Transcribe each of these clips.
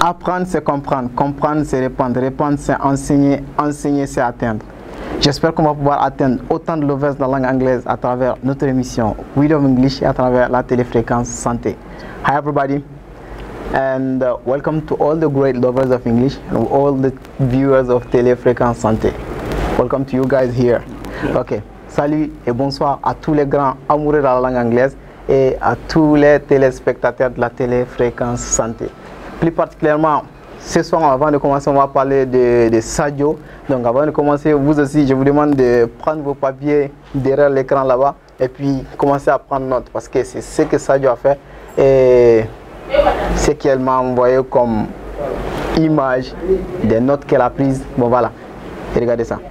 Apprendre, c'est comprendre. Comprendre, c'est répandre. Répandre, c'est enseigner. Enseigner, c'est atteindre. J'espère qu'on va pouvoir atteindre autant de lovers de la langue anglaise à travers notre émission We Love English et à travers la téléfréquence santé. Hi everybody, and welcome to all the great lovers of English and all the viewers of téléfréquence santé. Welcome to you guys here. Ok, salut et bonsoir à tous les grands amoureux de la langue anglaise et à tous les téléspectateurs de la téléfréquence santé. Plus particulièrement, ce soir, avant de commencer, on va parler de Sadio. Donc avant de commencer, vous aussi, je vous demande de prendre vos papiers derrière l'écran là-bas et puis commencer à prendre note parce que c'est ce que Sadio a fait et ce qu'elle m'a envoyé comme image des notes qu'elle a prises. Bon voilà, et regardez ça.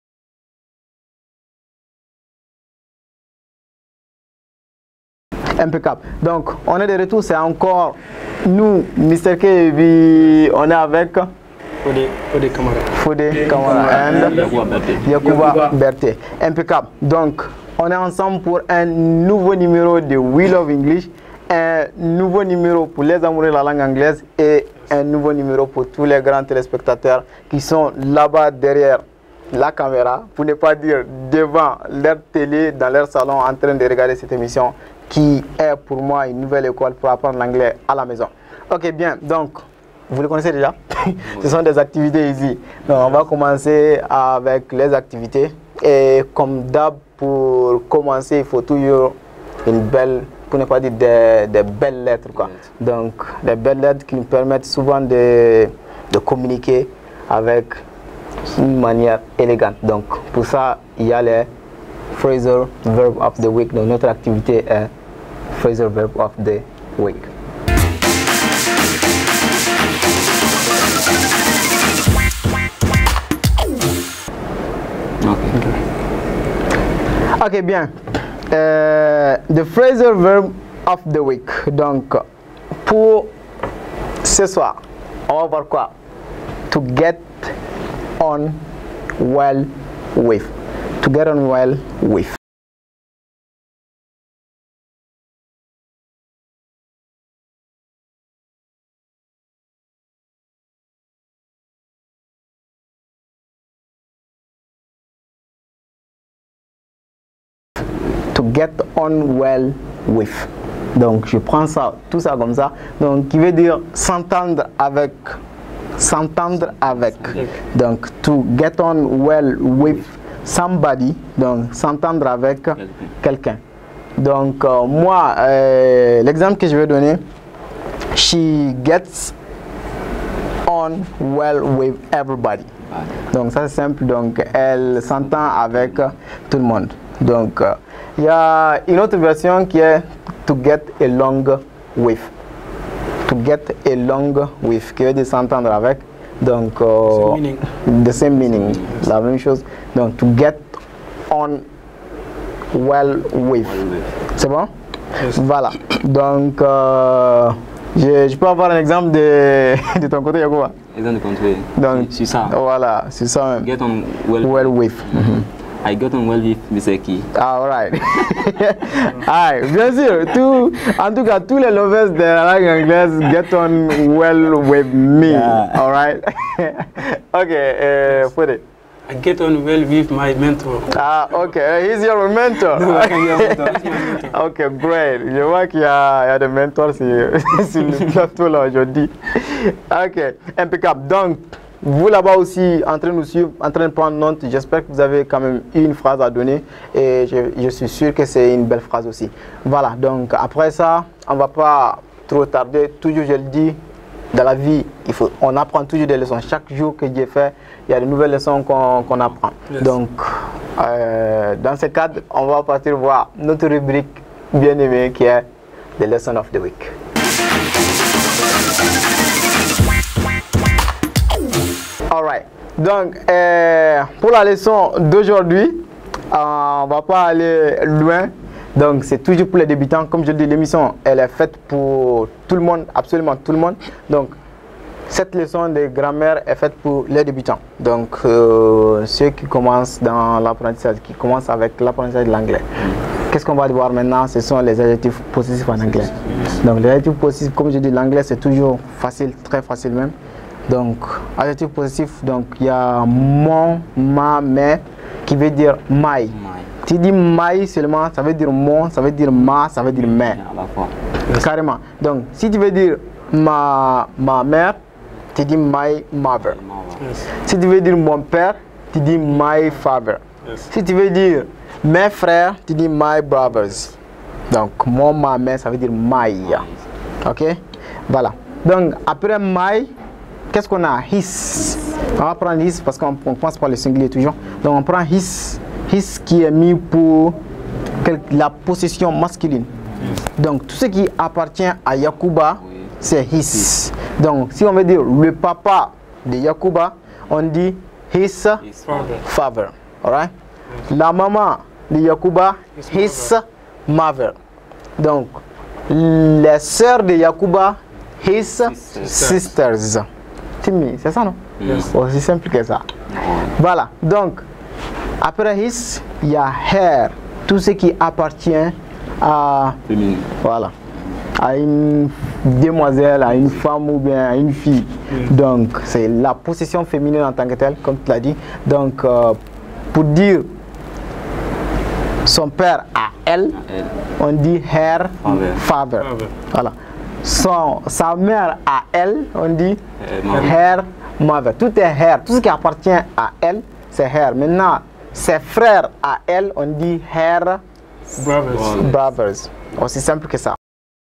Impeccable. Donc, on est de retour, c'est encore nous, Mr. Kevi, on est avec Fodé Kamara et Yacouba Berté. Impeccable. Donc, on est ensemble pour un nouveau numéro de We Love English, un nouveau numéro pour les amoureux de la langue anglaise et un nouveau numéro pour tous les grands téléspectateurs qui sont là-bas derrière la caméra, pour ne pas dire devant leur télé, dans leur salon, en train de regarder cette émission qui est pour moi une nouvelle école pour apprendre l'anglais à la maison. Ok, bien, donc, vous le connaissez déjà. Ce sont des activités ici. Donc, on va commencer avec les activités. Et comme d'hab, pour commencer, il faut toujours une belle, pour ne pas dire des belles lettres, quoi. Donc, des belles lettres qui nous permettent souvent de communiquer avec une manière élégante. Donc, pour ça, il y a les phrasal verb of the week. Donc, notre activité est phrasal verb of the week. Ok, bien. The phrasal verb of the week. Donc, pour ce soir, on va voir quoi? To get on well with. To get on well with. To get on well with. Donc je prends ça, tout ça comme ça. Donc qui veut dire s'entendre avec. S'entendre avec. Donc to get on well with somebody. Donc s'entendre avec quelqu'un. Donc moi, l'exemple que je vais donner, she gets on well with everybody. Donc ça c'est simple. Donc elle s'entend avec tout le monde. Donc il y a une autre version qui est to get along with. To get along with, qui veut dire s'entendre avec. Donc, the same meaning, la même chose. Donc, to get on well with. C'est bon? Yes. Voilà. Donc, je peux avoir un exemple de ton côté, Yacouba? Exemple de côté. Donc, c'est ça. Voilà, c'est ça même. Get on well with. I got on well with Mr. Key. Alright. Alright, bien sûr. En tout cas, tous les lovers de la langue anglaise get on well with me. Yeah. Alright. Ok, Fodé. I get on well with my mentor. Ah, ok. He's your mentor. Ok, great. Je vois qu'il y a des mentors sur le plateau là aujourd'hui. Ok, impeccable. Donc, vous là-bas aussi, en train de nous suivre, en train de prendre note, j'espère que vous avez quand même une phrase à donner et je suis sûr que c'est une belle phrase aussi. Voilà, donc après ça, on ne va pas trop tarder. Toujours, je le dis, dans la vie, on apprend toujours des leçons. Chaque jour que Dieu fait, il y a de nouvelles leçons qu'on apprend. Yes. Donc, dans ce cadre, on va partir voir notre rubrique bien aimée qui est The Lesson of the Week. Alright, donc pour la leçon d'aujourd'hui, on va pas aller loin. Donc c'est toujours pour les débutants. Comme je le dis, l'émission elle est faite pour tout le monde, absolument tout le monde. Donc cette leçon de grammaire est faite pour les débutants. Donc ceux qui commencent dans l'apprentissage, qui commencent avec l'apprentissage de l'anglais. Qu'est-ce qu'on va voir maintenant? Ce sont les adjectifs possessifs en anglais. Donc, les adjectifs possessifs, comme je dis, l'anglais c'est toujours facile, très facile même. Donc, adjectif possessif, donc il y a mon, ma, mes, qui veut dire my. Tu dis my seulement, ça veut dire mon, ça veut dire ma, ça veut dire mes. Carrément. Donc, si tu veux dire ma mère, tu dis my mother. Si tu veux dire mon père, tu dis my father. Si tu veux dire mes frères, tu dis my brothers. Donc, mon, ma, mes, ça veut dire my. Ok? Voilà. Donc, après my, qu'est-ce qu'on a? His. On va prendre his parce qu'on pense par le singulier toujours. Donc, on prend his. His qui est mis pour la possession masculine. Donc, tout ce qui appartient à Yakuba, c'est his. Donc, si on veut dire le papa de Yakuba, on dit his father. Alright? La maman de Yakuba, his mother. Donc, les sœurs de Yakuba, his sisters. C'est ça, non? Aussi simple que ça. Voilà. Donc, après his, il y a her. Tout ce qui appartient à, voilà, à une demoiselle, à une femme ou bien à une fille. Donc, c'est la possession féminine en tant que telle, comme tu l'as dit. Donc, pour dire son père à elle, on dit her father. Voilà. Sa mère à elle, on dit her mother. Tout est her. Tout ce qui appartient à elle, c'est her. Maintenant, ses frères à elle, on dit her brothers. Aussi simple que ça.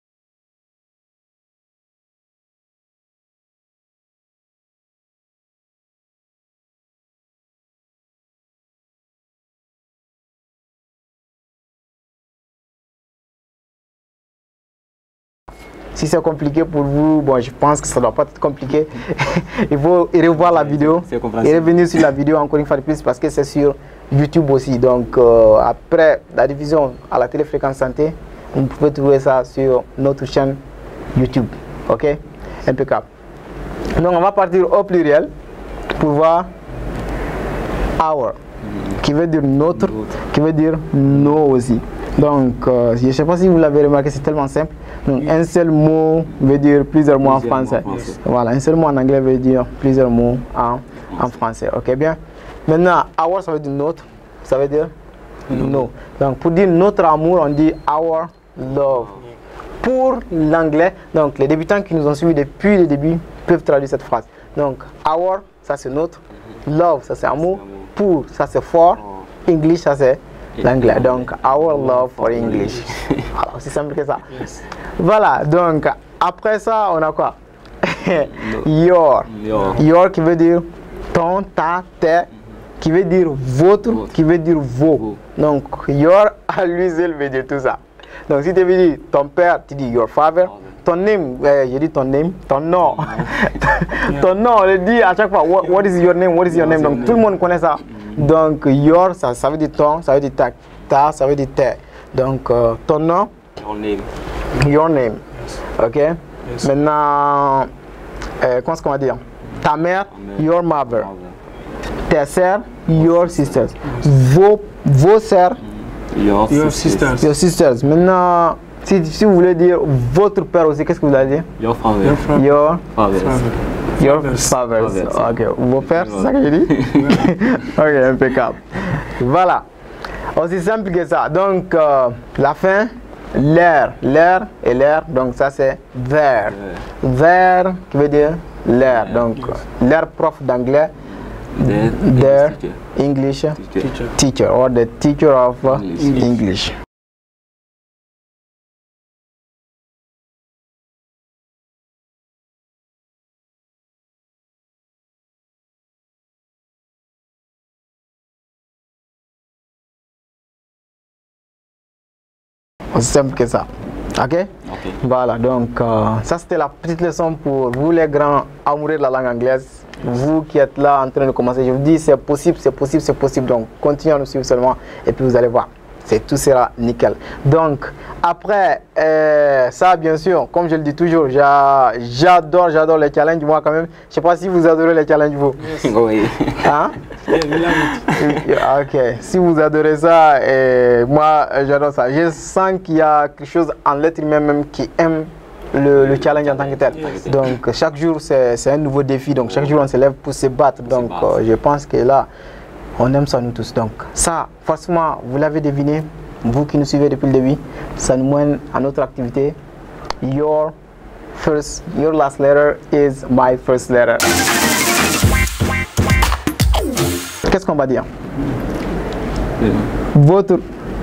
Si c'est compliqué pour vous, bon, je pense que ça ne doit pas être compliqué. Il faut revoir la vidéo et revenir sur la vidéo encore une fois de plus parce que c'est sur YouTube aussi. Donc, après la division à la Téléfréquence Santé, vous pouvez trouver ça sur notre chaîne YouTube. Ok? Impeccable. Donc, on va partir au pluriel pour voir our, qui veut dire notre, qui veut dire nos aussi. Donc, je ne sais pas si vous l'avez remarqué, c'est tellement simple. Donc, un seul mot veut dire plusieurs mots en français. Voilà, un seul mot en anglais veut dire plusieurs mots en français. Ok, bien. Maintenant, our, ça veut dire notre, ça veut dire no. Donc, pour dire notre amour, on dit our love. Pour l'anglais, donc les débutants qui nous ont suivis depuis le début peuvent traduire cette phrase. Donc, our, ça c'est notre. Love, ça c'est amour. Pour, ça c'est for. English, ça c'est l'anglais. Donc, our love for English. Voilà, aussi simple que ça. Voilà, donc après ça, on a quoi? Your. Your qui veut dire ton, ta, tes, qui veut dire votre, qui veut dire vos. Donc, your à lui seul veut dire tout ça. Donc, si tu veux dire ton père, tu dis your father. Ton name, j'ai dit ton name, ton nom. Ton nom, on le dit à chaque fois. What is your name? What is your name? Donc, tout le monde connaît ça. Donc, your, ça veut dire ton, ça veut dire ta, ça veut dire tes. Donc, ton nom. Your name. Ok? Maintenant, qu'est-ce qu'on va dire? Ta mère, your mother. Tes sœurs, your sisters. Vos sœurs, your sisters. Your sisters. Maintenant, si vous voulez dire votre père aussi, qu'est-ce que vous allez dire? Your father. Your Fathers. Your fathers. Ok, vos pères, c'est ça que je dis? Ok, impeccable. Voilà. Aussi simple que ça. Donc, la fin, l'air. L'air et l'air, donc ça c'est there. There qui veut dire l'air. Donc, l'air prof d'anglais. Their English teacher or the teacher of English. Aussi simple que ça. Ok? Voilà, donc ça c'était la petite leçon pour vous les grands amoureux de la langue anglaise. Vous qui êtes là en train de commencer, je vous dis c'est possible, c'est possible, c'est possible. Donc continuez à nous suivre seulement et puis vous allez voir. tout sera nickel. Donc, après ça, bien sûr, comme je le dis toujours, j'adore les challenges. Moi, quand même, je sais pas si vous adorez les challenges, vous. Oui. Hein? Ok, si vous adorez ça, moi, j'adore ça. Je sens qu'il y a quelque chose en l'être humain même qui aime le challenge en tant que tel. Donc, chaque jour, c'est un nouveau défi. Donc, chaque jour, on se lève pour se battre. Donc, je pense que là, on aime ça nous tous. Donc ça, forcément, vous l'avez deviné, vous qui nous suivez depuis le début, ça nous mène à notre activité. Your last letter is my first letter. Qu'est-ce qu'on va dire? Votre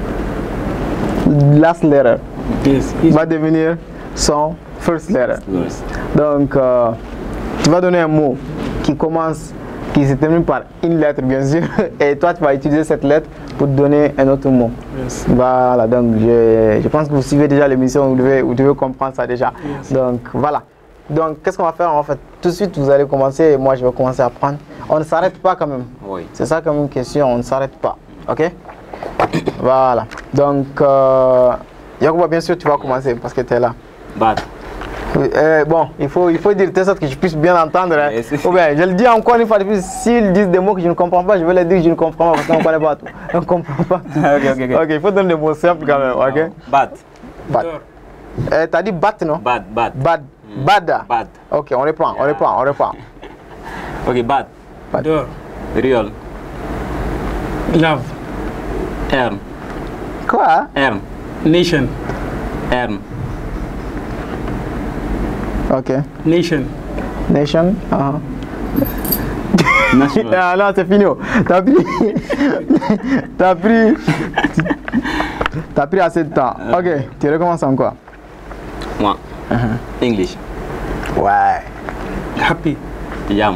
last letter va devenir son first letter. Donc, tu vas donner un mot qui commence, qui se termine par une lettre, bien sûr, et toi, tu vas utiliser cette lettre pour donner un autre mot. Voilà, donc je pense que vous suivez déjà l'émission, vous devez comprendre ça déjà. Donc, voilà. Donc, qu'est-ce qu'on va faire? En fait, tout de suite, vous allez commencer, et moi, je vais commencer à prendre. On ne s'arrête pas quand même. Oui. C'est ça comme une question, on ne s'arrête pas. OK? Voilà. Donc, Yacouba, bien sûr, tu vas commencer parce que tu es là. Bad. Bon, il faut dire de telle sorte que je puisse bien entendre. Hein. Ou bien, je le dis encore une fois de plus, s'ils disent des mots que je ne comprends pas, je vais leur dire que je ne comprends pas parce qu'on ne connaît pas tout. On ne comprend pas tout. Ok, il faut donner des mots simples quand même. Ok? Bad. Bad. T'as dit bat, non? Bad. Bad. Bad. Bad. Ok, on reprend. Ok, bad. Door. Real. Love. Earn. Quoi? Earn. Nation. Earn. Ok. Nation. Nation. National. Ah non, c'est fini. T'as pris assez de temps. Ok, tu recommences encore. Moi. English. Ouais. Happy. Yam.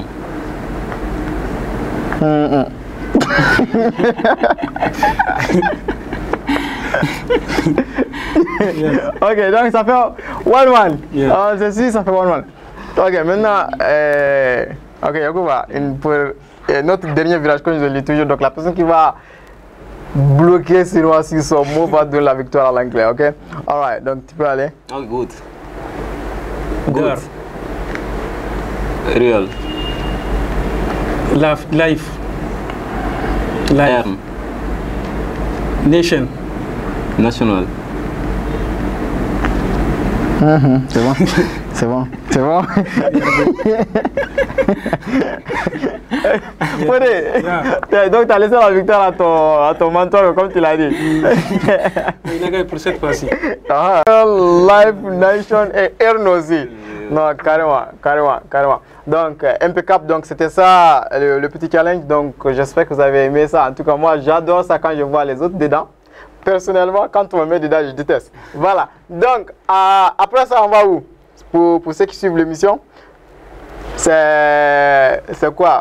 Ok, donc ça fait 1-1. Yeah. Ceci, ça fait 1-1. Ok, maintenant, ok, Yacouba, pour notre dernier virage, comme je le dis toujours, donc la personne qui va bloquer sur son mot va donner la victoire à l'anglais, ok? Alright, donc tu peux aller. Oh, good. Door. Real. Love. Life. Earn. Nation. National. C'est bon. Donc tu as laissé la victoire à ton mentor, comme tu l'as dit. Il a gagné pour cette fois-ci. Life, Nation et Earn aussi. Non, carrément. Donc, impeccable. Donc, c'était ça le petit challenge. Donc, j'espère que vous avez aimé ça. En tout cas, moi, j'adore ça quand je vois les autres dedans. Personnellement, quand on me met dedans, je déteste. Voilà. Donc, après ça, on va où? Pour ceux qui suivent l'émission, c'est quoi?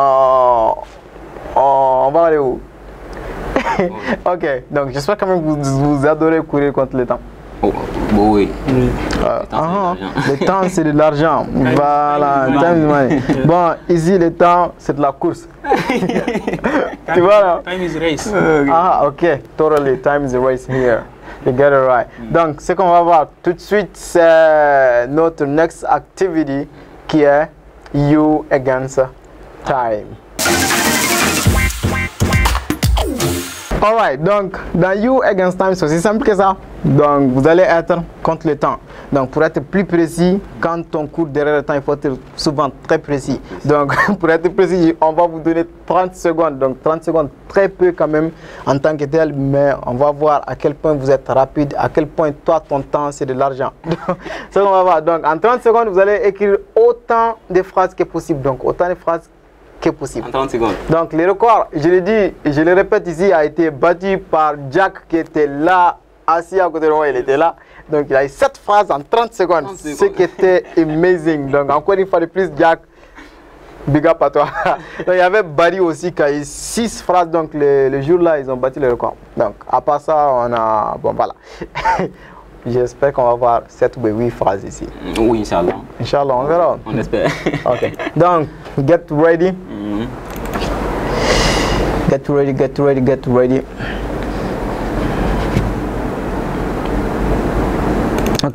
On va aller où? Ok. Donc, j'espère quand même que vous adorez courir contre le temps. Oh, bon, oui. Le temps, c'est de l'argent. Voilà, time is money. Bon, ici, le temps, c'est de la course. Tu vois là? Time is race. Ok. Totally, time is a race here. You get it right. Donc, ce qu'on va voir tout de suite, c'est notre next activity qui est You Against Time. Alright, donc dans You Against Time, c'est aussi simple que ça. Donc vous allez être contre le temps. Donc pour être plus précis, quand on court derrière le temps, il faut être souvent très précis. Donc pour être précis, on va vous donner 30 secondes. Donc 30 secondes, très peu quand même en tant que tel, mais on va voir à quel point vous êtes rapide, à quel point toi, ton temps, c'est de l'argent. C'est ce qu'on va voir. Donc en 30 secondes, vous allez écrire autant de phrases que possible. Donc autant de phrases que possible. En 30 secondes. Donc le record, je le dis, je le répète ici, a été battu par Jack qui était là, assis à côté de moi, il était là. Donc il a eu 7 phrases en 30 secondes, ce qui était amazing. Donc encore une fois de plus, Jack, big up à toi. Donc il y avait Barry aussi qui a eu 6 phrases, donc le jour-là, ils ont battu le record. Donc à part ça, on a... Bon voilà. J'espère qu'on va voir 7 ou 8 phrases ici. Oui, Inch'Allah. Inch'Allah, on verra. On espère. Ok. Donc, get ready. Get ready.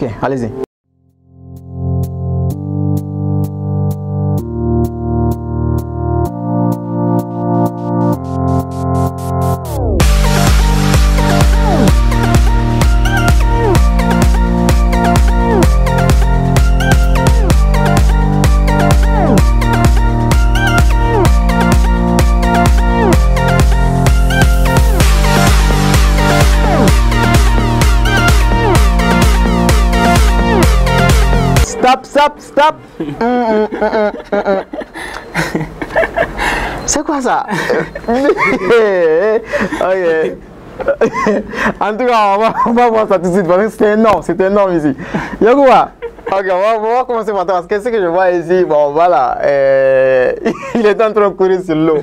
Ok, allez-y. Stop. C'est quoi ça? Ok. En tout cas, on va voir ça tout de suite parce que c'était énorme ici. Yagouba. Ok, on va commencer par toi parce que ce que je vois ici, bon voilà, il est en train de courir sur l'eau.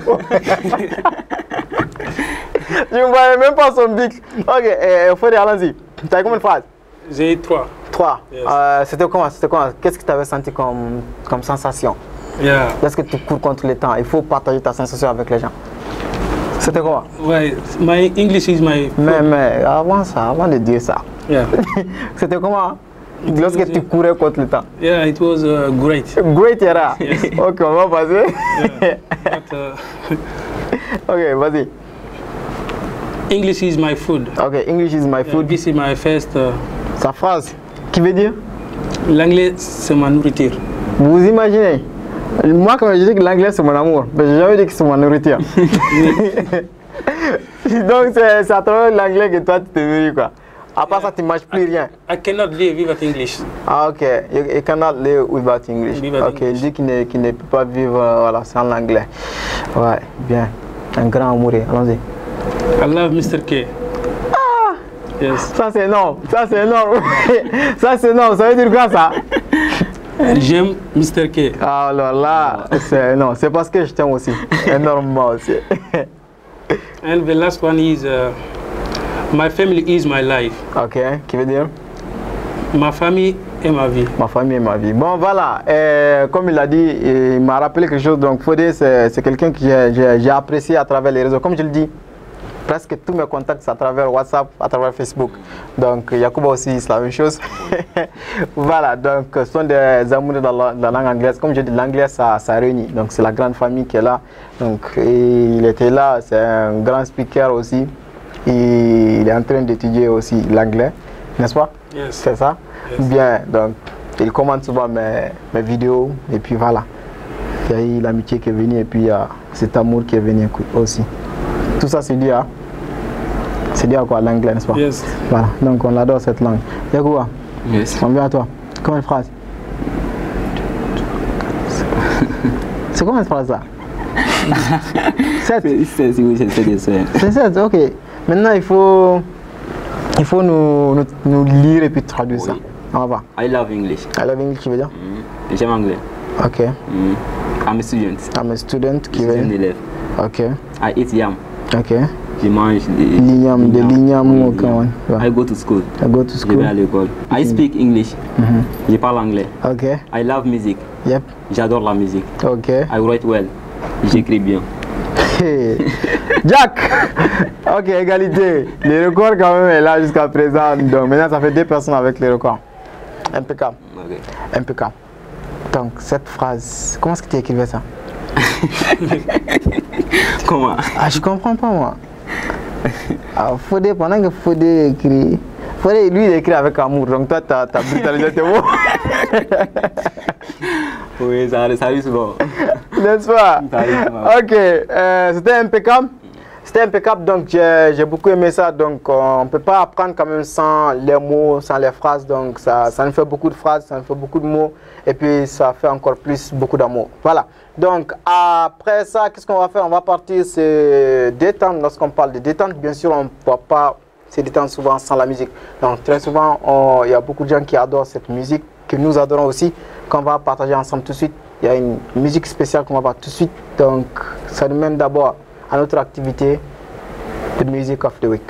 Je ne voyais même pas son bic. Ok, Fodé, allons-y. Tu as combien de phrases? J'ai 3. 3. Yes. C'était comment? Qu'est-ce que tu avais senti comme sensation? Yeah. Lorsque tu cours contre le temps, il faut partager ta sensation avec les gens. C'était quoi? Ouais, my English is my. Mais avant de dire ça, Yeah. c'était comment? Lorsque tu courais contre le temps. Yeah, it was great. Great era. Yes. Ok, on va passer. Yeah. But, Ok, vas-y. English is my food. Ok, English is my food. This is my first. Sa phrase, qui veut dire? L'anglais, c'est ma nourriture. Vous imaginez? Moi, quand je dis que l'anglais c'est mon amour, mais j'ai jamais dit que c'est ma nourriture. Donc, c'est à travers l'anglais que toi tu te nourris quoi. À part ça, tu ne manges plus rien. I cannot live without English. Ah, ok. You cannot live without English. Ok, il dit qu'il ne peut pas vivre voilà, sans l'anglais. Ouais, bien. Un grand amoureux. Allons-y. I love Mr. K. Ah! Yes. Ça, c'est énorme. Ça, c'est énorme. Ça, c'est énorme. Ça veut dire quoi, ça? J'aime Mr. K. Alors là, c'est parce que je t'aime aussi. Énormément aussi. And the last one is my family is my life. Ok, qui veut dire? Ma famille est ma vie. Ma famille est ma vie. Bon, voilà. Comme il a dit, il m'a rappelé quelque chose. Donc, Fodé, c'est quelqu'un que j'ai apprécié à travers les réseaux. Comme je le dis, presque tous mes contacts c'est à travers WhatsApp, à travers Facebook. Donc, Yacouba aussi, c'est la même chose. Voilà, donc, ce sont des amoureux de la langue anglaise. Comme je dis, l'anglais, ça réunit. Donc, c'est la grande famille qui est là. Donc, il était là, c'est un grand speaker aussi. Et il est en train d'étudier aussi l'anglais, n'est-ce pas? Yes. C'est ça? Yes. Bien, donc, il commente souvent mes vidéos. Et puis, voilà. Il y a eu l'amitié qui est venue et puis il y a cet amour qui est venu aussi. Tout ça, c'est dû à... C'est dû à quoi? L'anglais, n'est-ce pas? Yes. Voilà, donc on adore cette langue. Yacouba, Yes. on vient à toi. Combien de phrases? C'est combien de phrases là? 7. C'est 7, ok. Maintenant, il faut nous lire et puis traduire ça. On va voir. I love English. I love English, qui veut dire? J'aime anglais. Ok. I'm a student. I'm a student, qui veut dire? Élève. Ok. I eat yam. Ok. Je mange L'igname, de l'igname. I go to school. I go to Je school. vais à l'école. I speak English. Je parle anglais. Ok. I love music. Yep. J'adore la musique. Ok. I write well. J'écris bien. Jack. Ok, égalité. Le record quand même est là jusqu'à présent. Donc maintenant ça fait 2 personnes avec le record. Impeccable. Okay. Impeccable. Donc cette phrase, comment est-ce que tu écrivais ça? Comment? Ah, je comprends pas moi. Ah, Fodé, pendant que Fodé écrit, Fodé lui il écrit avec amour, donc toi t'as brutalisé tes mots. Oui, ça arrive souvent. N'est-ce pas? Ok, c'était impeccable. C'était impeccable, donc j'ai beaucoup aimé ça. Donc on ne peut pas apprendre quand même sans les mots, sans les phrases. Donc ça nous fait beaucoup de phrases, ça nous fait beaucoup de mots. Et puis ça fait encore plus beaucoup d'amour. Voilà. Donc après ça, qu'est-ce qu'on va faire? On va partir se détendre. Lorsqu'on parle de détente, bien sûr, on ne peut pas se détendre souvent sans la musique. Donc très souvent, il y a beaucoup de gens qui adorent cette musique, que nous adorons aussi, qu'on va partager ensemble tout de suite. Il y a une musique spéciale qu'on va voir tout de suite. Donc ça nous mène d'abord à notre activité de Music of the Week.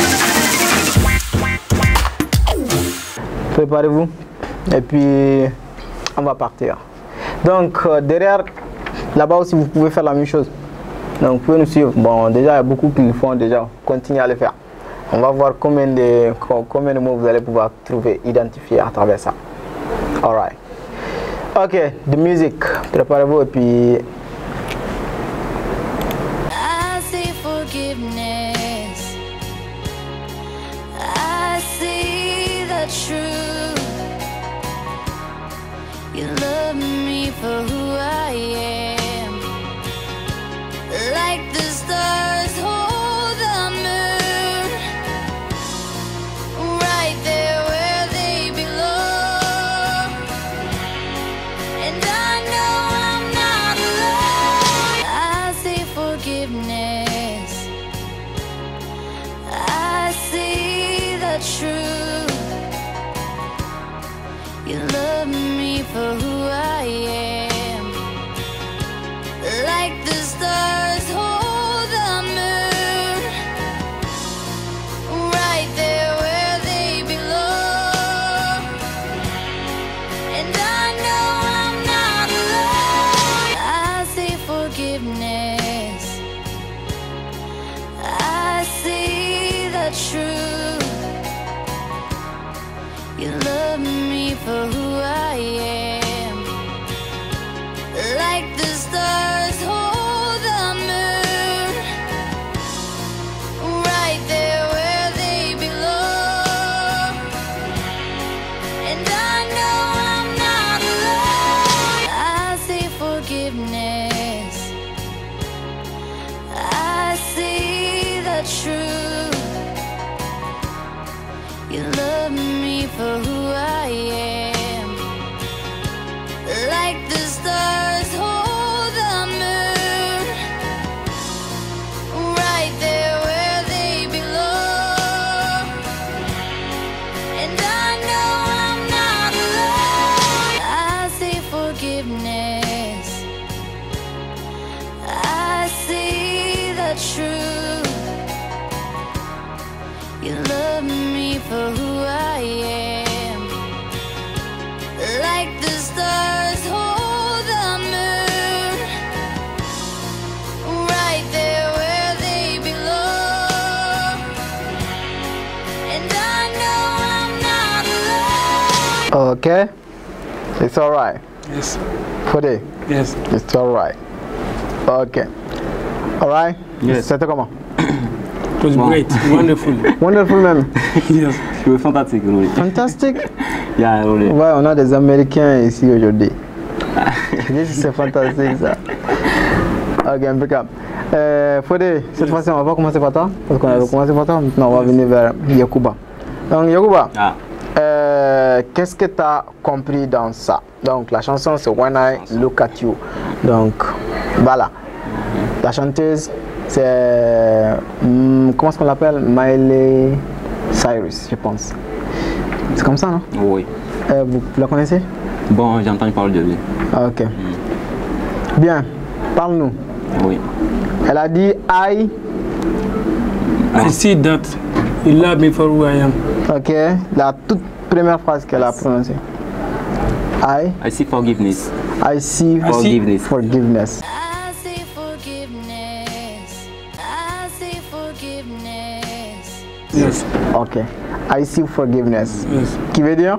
Préparez-vous et puis on va partir. Donc derrière, là-bas aussi vous pouvez faire la même chose. Donc vous pouvez nous suivre. Bon, déjà il y a beaucoup qui le font déjà. Continuez à le faire. On va voir combien de mots vous allez pouvoir trouver, identifier à travers ça. Alright. Ok, de musique. Préparez-vous et puis. I see forgiveness. I see the truth. You love me for who I am. Like the stars hold the moon. Right there where they belong. And I know I'm not alone. I see forgiveness. I see the truth. You love me for who I am. Like the stars hold the moon. Right there where they belong. And I know I'm not alone. I see forgiveness. I see the truth. You love me for who I am. Like the stars hold the moon. Right there where they belong. And I know I'm not alone. I see forgiveness. I see the truth. You love me for who I am. Like the stars hold the moon. Right there where they belong. And I know I'm not alone. I see forgiveness. I see the truth. You love me for who I am. Like the stars hold the moon. Right there where they belong. And I know I'm not alone. Okay, it's alright. Yes. Fode, Yes. it's alright. Okay. Alright? Yes. C'était comment? It was great. Wonderful. Wonderful même. Yes. C'est fantastique, oui. Fantastique. Yeah, oui. Ouais, on a des Américains ici aujourd'hui. C'est fantastique ça. Ok, impeccable. Fode, cette fois-ci on va pas commencer par toi, parce qu'on avait commencé par toi. Maintenant on va venir vers Yacouba. Donc Yacouba, qu'est-ce que tu as compris dans ça? Donc la chanson c'est When I Look at You. Donc voilà. La chanteuse c'est comment est-ce qu'on l'appelle? Miley Cyrus, je pense. C'est comme ça, non? Oui. Vous la connaissez? Bon, j'ai entendu parler de lui. Ok. Bien, parle-nous. Oui. Elle a dit I. I see that you love me for who I am. Ok, la toute première phrase qu'elle a prononcée. I see forgiveness. I see Forgiveness. forgiveness. I see forgiveness. I see forgiveness. Yes. Ok. I see forgiveness. Yes. Qui veut dire?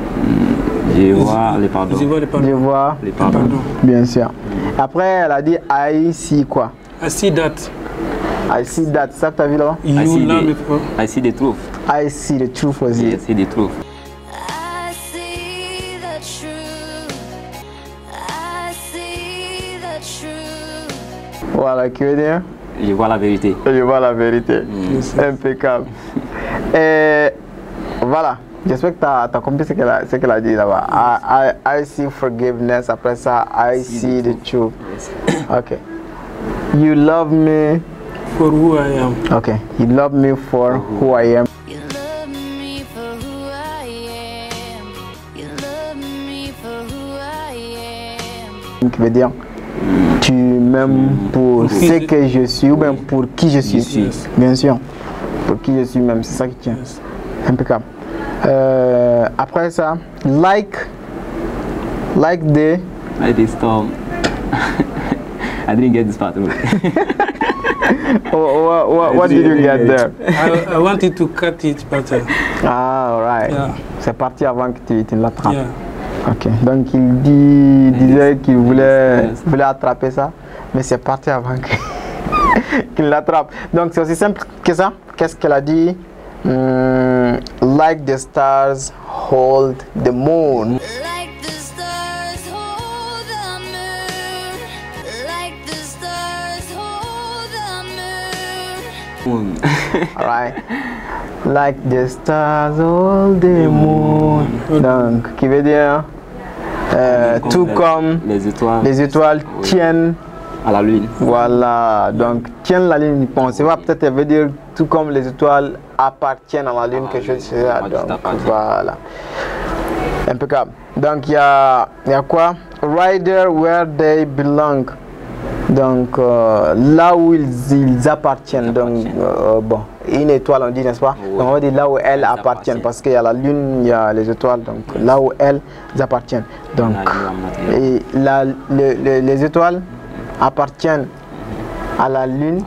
Je vois les pardons. Je vois les Je pardons. vois, Les pardons. Pardon. bien sûr. Après, elle a dit I see quoi? I see that I see that. C'est ça que tu as vu là-bas? you love me for. I see the truth. I see the truth aussi. I see the truth. I see the truth. I see the truth. Voilà, qui veut dire? Je vois la vérité. Je vois la vérité. Impeccable. Et voilà. J'espère que tu as compris ce qu'elle a dit là-bas. I see forgiveness. Après ça, I see the truth. Ok. You love me. For who I am. Ok. You love me for who I am. You love me for who I am. You love me for who I am. Qui veut dire tu m'aimes pour ce que je suis ou bien pour qui je suis. Yes. Bien sûr. Pour qui je suis même. C'est ça qui tient. Yes. Impeccable. Après ça, like the Like the storm. I didn't get this part. What did you get there? I wanted to cut it, but Ah, alright. yeah, C'est parti avant que tu l'attrapes. yeah. Ok. Donc il disait qu'il voulait attraper ça, mais c'est parti avant qu'il l'attrape. Donc c'est aussi simple que ça. Qu'est-ce qu'elle a dit? Like the stars hold the moon. Like the stars hold the moon. Like the stars hold the moon. Alright. Like the stars hold the moon. Donc qui veut dire tout comme les étoiles tiennent à la lune. Voilà, donc tiennent la lune. Bon, c'est pas peut-être elle veut dire tout comme les étoiles appartiennent à la lune, quelque chose de ça. Donc voilà. Impeccable. Donc il y a quoi? Right there where they belong. Donc là où ils appartiennent. Donc bon, une étoile on dit, n'est-ce pas? Ouais. Donc on va dire là où elles appartiennent parce qu'il y a la lune, il y a les étoiles. Donc là où elles appartiennent. Donc et les étoiles appartiennent à la lune.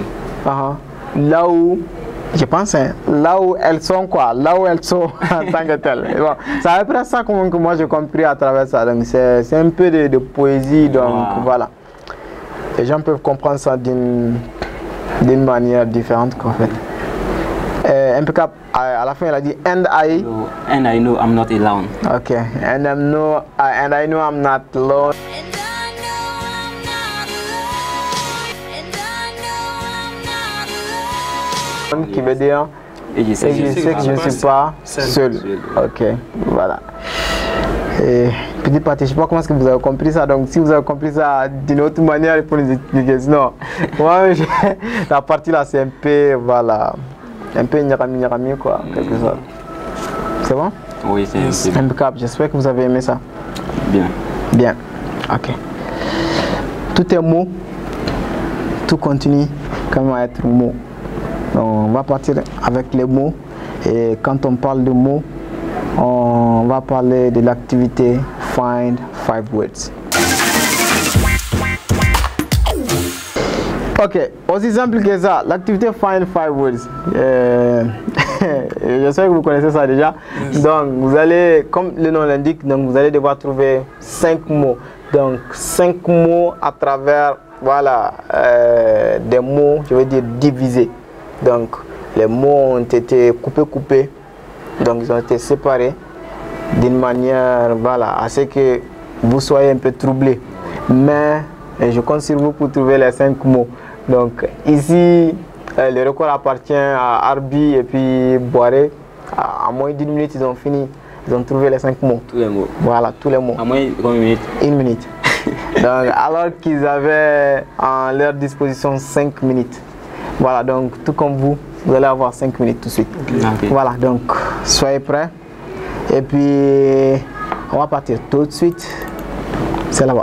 Là où je pense, hein, là où elles sont quoi, là où elles sont en tant que telles. Et bon, c'est à peu près ça que moi j'ai compris à travers ça. Donc c'est un peu de poésie, donc voilà. Les gens peuvent comprendre ça d'une manière différente qu'en fait. Impeccable. À la fin, elle a dit and I know I'm not alone. Ok. And I know I'm not alone. And I know I'm not alone. And I know I'm not alone. Qui veut dire Et je sais et je sais que je ne suis pas seul. Ok, voilà. Et petite partie, je ne sais pas comment est-ce que vous avez compris ça. Donc si vous avez compris ça d'une autre manière, il faut nous expliquer. Sinon, moi, la partie là, c'est un peu, voilà, un peu nyarami quoi, quelque chose. C'est bon? Oui, c'est bien. Impeccable. J'espère que vous avez aimé ça. Bien. Bien. Ok. Tout est mot, tout continue comme à être mot. Donc, on va partir avec les mots. Et quand on parle de mots, on va parler de l'activité Find 5 Words. Ok, aussi simple que ça, l'activité Find 5 Words. Je sais que vous connaissez ça déjà. Yes. Donc, vous allez, comme le nom l'indique, donc vous allez devoir trouver 5 mots. Donc, 5 mots à travers, voilà, des mots, je veux dire divisés. Donc, les mots ont été coupés. Donc, ils ont été séparés d'une manière, voilà, à ce que vous soyez un peu troublés. Mais je compte sur vous pour trouver les 5 mots. Donc, ici, le record appartient à Arbi et puis Boiré. À moins d'1 minute, ils ont fini. Ils ont trouvé les 5 mots. Tous les mots. Voilà, tous les mots. À moins de combien de minutes? 1 minute. Donc, alors qu'ils avaient en leur disposition 5 minutes. Voilà, donc tout comme vous allez avoir 5 minutes tout de suite. Okay. Voilà, donc soyez prêts. Et puis, on va partir tout de suite. C'est là-bas.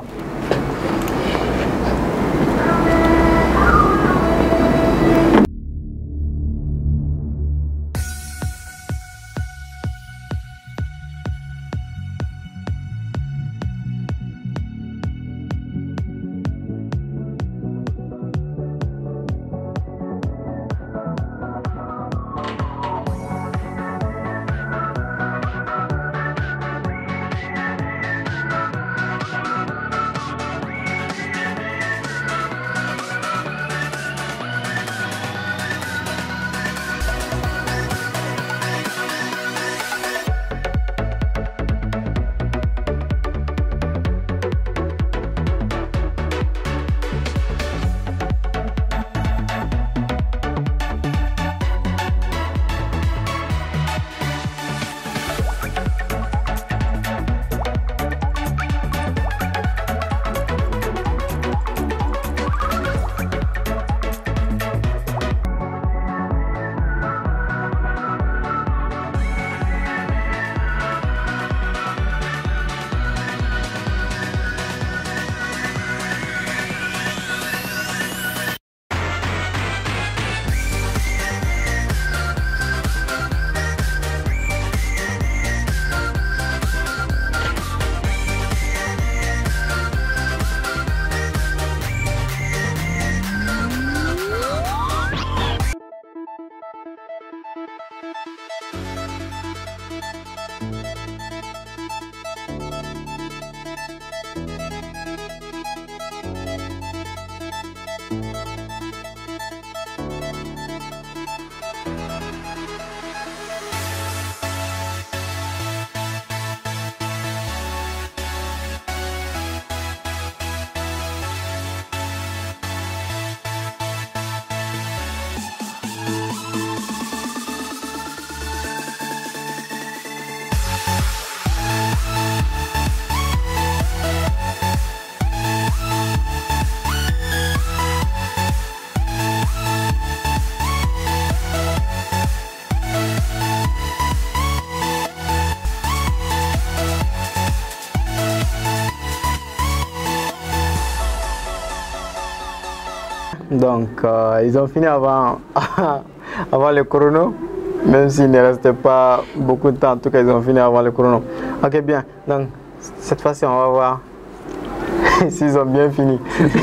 Donc, ils ont fini avant, avant le chrono. Même s'il ne restait pas beaucoup de temps, en tout cas, ils ont fini avant le chrono. Ok, bien. Donc, cette fois-ci, on va voir s'ils ont bien fini.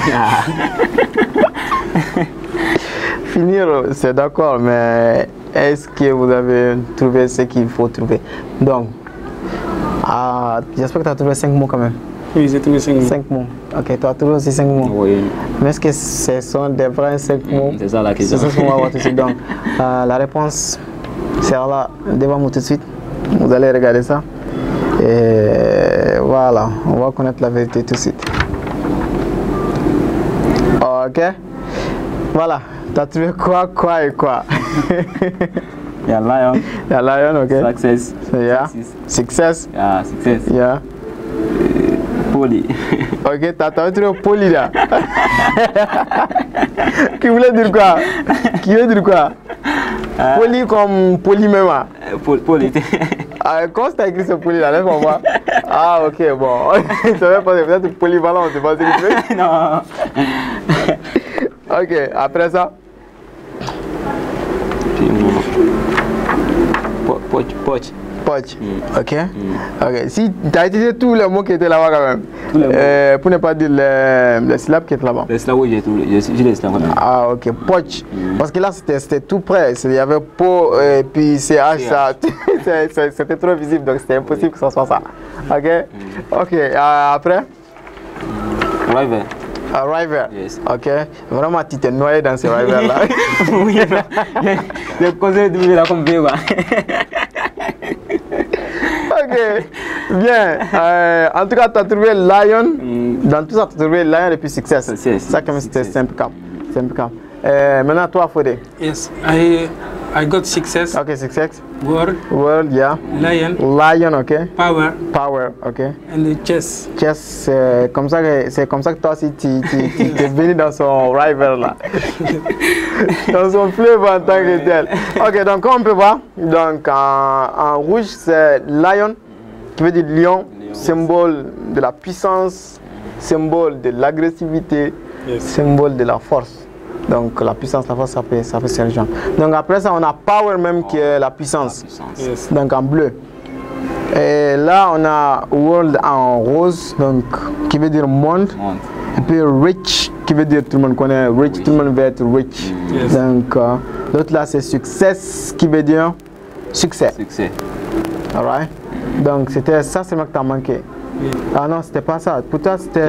Finir, c'est d'accord, mais est-ce que vous avez trouvé ce qu'il faut trouver? Donc, j'espère que tu as trouvé 5 mots quand même. Oui, j'ai trouvé 5 mots. 5 mots. Ok, tu as trouvé aussi 5 mots. Oui. Mais est-ce que ce sont des vrais 5 mots? C'est ça la question. C'est ça qu'on va voir tout de suite. Donc, la réponse, c'est là, devant vous tout de suite. Vous allez regarder ça. Et voilà, on va connaître la vérité tout de suite. Ok. Voilà. Tu as trouvé quoi et quoi? Il y a lion. Il y a lion, ok. Success. Yeah. Success. Yeah, success. Yeah. Poly. Ok, tu as trouvé poli là. Qui voulait dire quoi? Qui veut dire quoi? Poli comme poli même. Poly. Comment tu as écrit ce poli là? Laisse-moi voir. Ah, ok, bon. Ça veut pas dire peut-être polyvalent, c'est pas ce que tu veux? Non. Ok, après ça? Poch. Poch. Ok. Ok. Si tu as utilisé tous les mots qui étaient là-bas quand même. Tous les mots. Pour ne pas dire les syllabes qui étaient là-bas. Les syllabes, oui, j'ai les syllabes. Ah, ok. Poch. Parce que là, c'était tout près. Il y avait po et puis CH. Ça. C'était trop visible, donc c'était impossible que ça soit ça. Ok. Ok. Après? River. River. Yes. Ok. Vraiment, tu t'es noyé dans ce river là. Oui, j'ai causé de vivre là comme V. Ok, bien. En tout cas, tu as trouvé Lion. Dans tout ça, tu as trouvé Lion et puis Success. Ça, quand même, c'était simple. Maintenant, toi, Fodé. Yes, I got success. Ok, Success. World, yeah. Lion, ok. Power, ok. and the chess. Chess, c'est comme ça que toi aussi, tu es venu dans son river là. Dans son fleuve en tant que tel. Ok, donc, comme on peut voir, donc, en rouge, c'est Lion, qui veut dire lion, symbole de la puissance, symbole de l'agressivité, symbole de la force. Donc la puissance, la force, ça fait sergent. Donc après ça, on a power même qui est la puissance. Yes. Donc en bleu. Et là, on a world en rose, donc qui veut dire monde. Et puis rich, qui veut dire tout le monde connaît rich, tout le monde veut être rich. Yes. Donc l'autre là, c'est success, qui veut dire succès. Alright. Donc c'était ça, c'est moi que t'as manqué. Ah non, c'était pas ça. Pour toi, c'était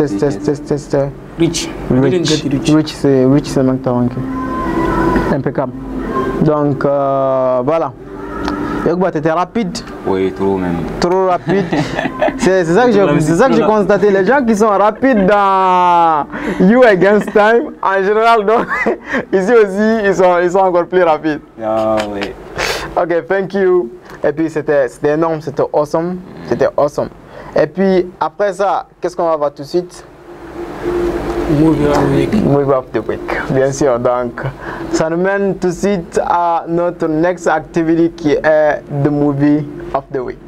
Rich. Rich, c'est le manque que t'as manqué. Impeccable. Donc voilà. Yogba, t'étais rapide. Oui, trop même. Trop rapide. C'est ça que j'ai constaté. Les gens qui sont rapides dans You Against Time, en général, donc, ici aussi, ils sont encore plus rapides. Ah oui. Ok, thank you. Et puis c'était énorme, c'était awesome. C'était awesome. Et puis après ça, qu'est-ce qu'on va voir tout de suite? Movie of the week. Movie of the week, bien sûr. Donc, ça nous mène tout de suite à notre next activity qui est the movie of the week.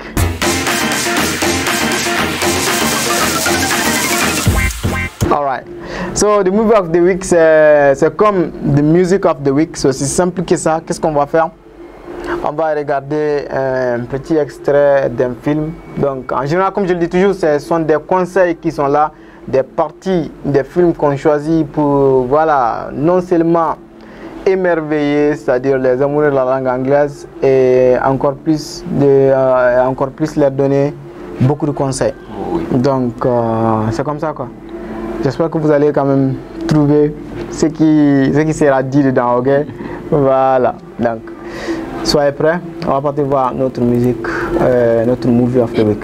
Alright. So, the movie of the week, c'est comme the music of the week. C'est aussi simple que ça. Qu'est-ce qu'on va faire? On va regarder un petit extrait d'un film. Donc, en général, comme je le dis toujours, ce sont des conseils qui sont là, des parties des films qu'on choisit pour, voilà, non seulement émerveiller, c'est-à-dire les amoureux de la langue anglaise, et encore plus leur donner beaucoup de conseils. Donc, c'est comme ça, quoi. J'espère que vous allez quand même trouver ce qui sera dit dedans, ok? Voilà. Donc, soyez prêts, on va partir voir notre musique, notre movie of the week.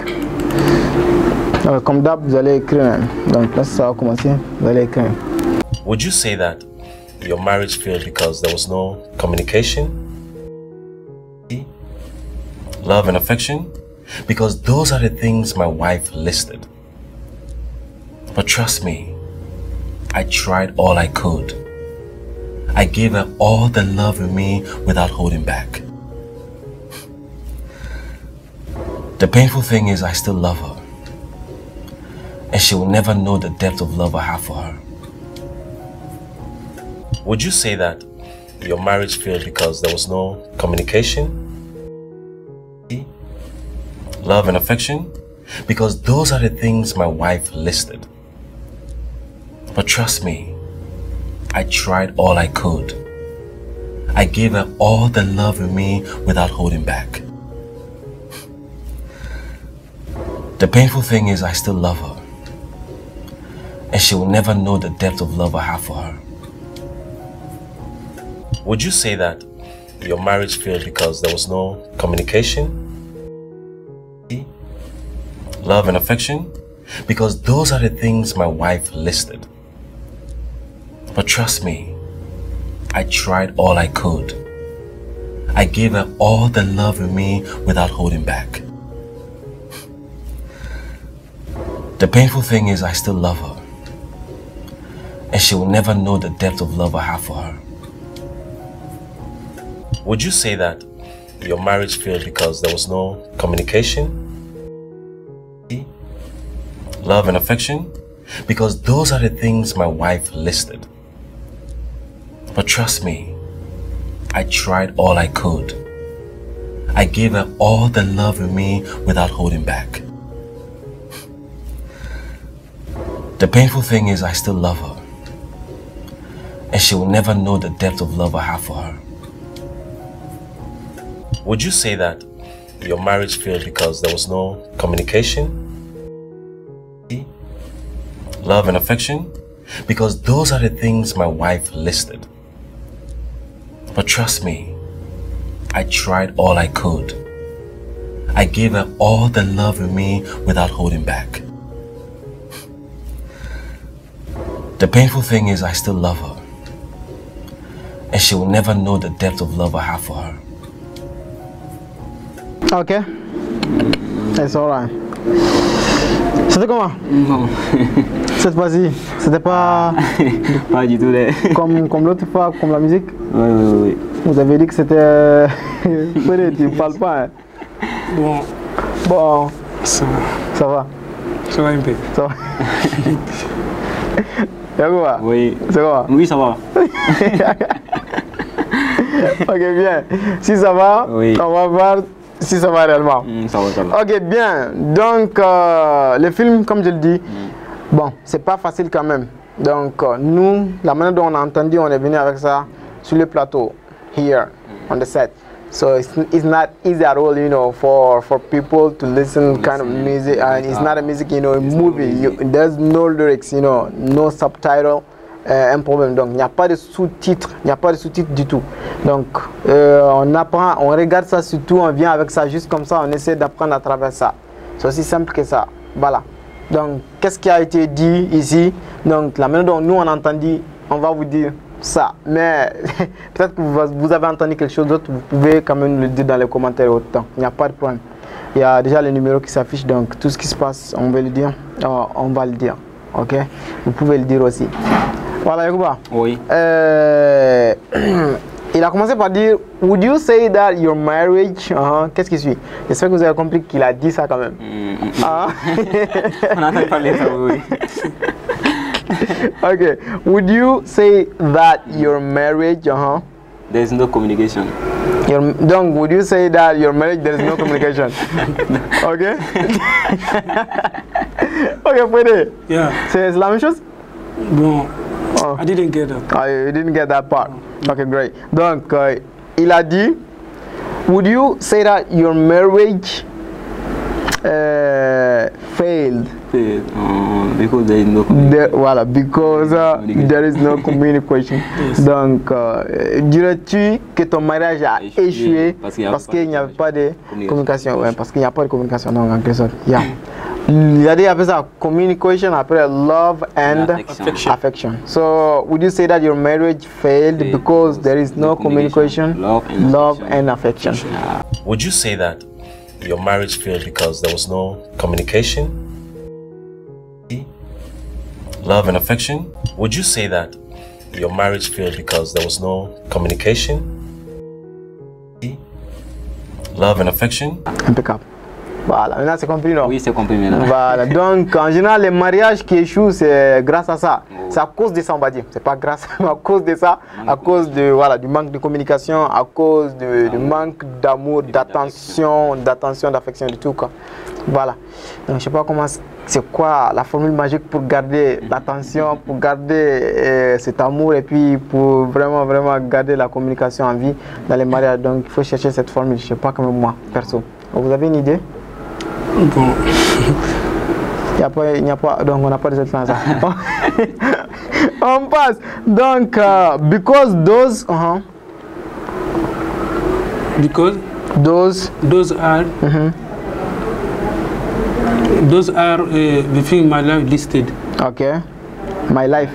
Comme d'hab, vous allez écrire. Donc là, ça va commencer, vous allez écrire. Would you say that your marriage failed because there was no communication, love and affection? Because those are the things my wife listed. But trust me, I tried all I could. I gave her all the love in me without holding back. The painful thing is I still love her. And she will never know the depth of love I have for her. Would you say that your marriage failed because there was no communication, love and affection? Because those are the things my wife listed. But trust me, I tried all I could. I gave her all the love in me without holding back. The painful thing is I still love her, and she will never know the depth of love I have for her. Would you say that your marriage failed because there was no communication, love and affection? Because those are the things my wife listed. But trust me, I tried all I could. I gave her all the love in me without holding back. The painful thing is I still love her, and she will never know the depth of love I have for her. Would you say that your marriage failed because there was no communication, love and affection? Because those are the things my wife listed. But trust me, I tried all I could. I gave her all the love in me without holding back. The painful thing is I still love her, and she will never know the depth of love I have for her. Would you say that your marriage failed because there was no communication, love and affection? Because those are the things my wife listed. But trust me, I tried all I could. I gave her all the love in me without holding back. The painful thing is I still love her, and she will never know the depth of love I have for her. Ok, it's alright. C'était comment? Bon. Cette fois-ci, c'était pas Pas du tout. comme l'autre fois, comme la musique. Oui. Vous avez dit que c'était... Tu ne parles pas, hein? Bon, Ça ça va. va un peu. Ça va. Yagouba? Oui. Ça va? Oui, ça va. Ok, bien. Si ça va, Oui. on va voir si ça va réellement. Ça va. Ok, bien. Donc, le film, comme je le dis, bon, c'est pas facile quand même. Donc, nous, la manière dont on a entendu, on est venu avec ça sur le plateau, here, on the set. So it's not easy at all, you know, for people to listen kind of music, and it's not a music, you know, a movie. There's no lyrics, you know, no subtitle. Un problème, donc il n'y a pas de sous-titres, du tout. Donc on apprend, on regarde ça surtout, on vient avec ça juste comme ça, on essaie d'apprendre à travers ça. C'est aussi simple que ça. Voilà. Donc qu'est-ce qui a été dit ici? Donc la manière dont nous on a entendu, on va vous dire ça. Mais peut-être que vous avez entendu quelque chose d'autre, vous pouvez quand même le dire dans les commentaires autant. Il n'y a pas de problème. Il y a déjà les numéros qui s'affichent, donc tout ce qui se passe, on va le dire. On va le dire. Ok? Vous pouvez le dire aussi. Voilà, Yagouba. Oui. Il a commencé par dire, would you say that your marriage... Qu'est-ce qui suit? J'espère que vous avez compris qu'il a dit ça quand même. On entend parler ça, oui. Ok. Would you say that your marriage... There is no communication. Donc, would you say that your marriage, there is no communication? Ok? Ok, Fede. Yeah. C'est la même chose? Bon. Oh. I didn't get that. You didn't get that part. Okay, great. Donc, il a dit, would you say that your marriage failed? Because there is no communication. Voilà, because there is no communication. Donc, dirais-tu que ton mariage a échoué parce qu'il n'y avait pas de communication? Ouais, parce qu'il n'y a pas de communication, donc en quelque sorte. Yeah. Il a dit après ça, communication, après love and affection. So, would you say that your marriage failed because there is no communication, love and affection? Would you say that your marriage failed because there was no communication, love and affection? Would you say that your marriage failed because there was no communication, love and affection? Impeccable. Voilà, maintenant c'est compris, non? Oui, c'est compris maintenant. Voilà, donc en général, les mariages qui échouent, c'est grâce à ça. C'est à cause de ça, on va dire. C'est pas grâce, mais à cause de ça, à cause de, voilà, du manque de communication, à cause du manque d'amour, d'attention, d'affection, du tout, quoi. Voilà. Donc je sais pas comment, c'est quoi la formule magique pour garder l'attention, pour garder cet amour et puis pour vraiment garder la communication en vie dans les mariages. Donc il faut chercher cette formule. Je sais pas comme moi, perso. Vous avez une idée? Bon. Il n'y a pas, donc on n'a pas de cette fin ça. On passe. Donc, because those, those are the thing my life listed. Okay. My wife